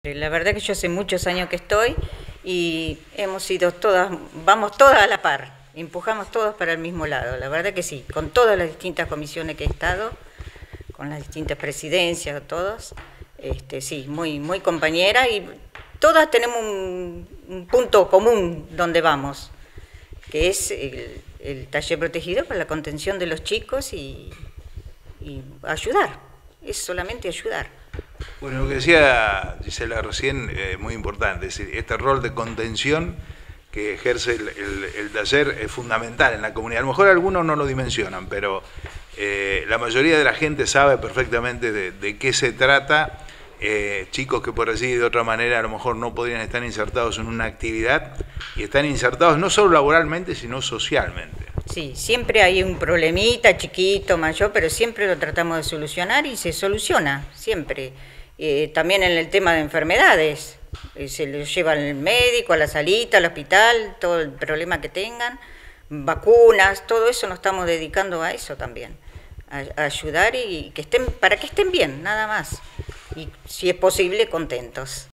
La verdad que yo hace muchos años que estoy y hemos ido todas, vamos todas a la par, empujamos todas para el mismo lado, la verdad que sí, con todas las distintas comisiones que he estado, con las distintas presidencias, todos, sí, muy compañera y todas tenemos un punto común donde vamos, que es el taller protegido para la contención de los chicos y ayudar, es solamente ayudar. Bueno, lo que decía Gisela recién, muy importante, es decir, este rol de contención que ejerce el taller es fundamental en la comunidad. A lo mejor algunos no lo dimensionan, pero la mayoría de la gente sabe perfectamente de qué se trata. Chicos que por así de otra manera a lo mejor no podrían estar insertados en una actividad y están insertados no solo laboralmente, sino socialmente. Sí, siempre hay un problemita chiquito, mayor, pero siempre lo tratamos de solucionar y se soluciona, siempre. También en el tema de enfermedades, se lo lleva al médico, a la salita, al hospital, todo el problema que tengan, vacunas, todo eso nos estamos dedicando a eso también, a ayudar y que estén, para que estén bien, nada más. Y si es posible, contentos.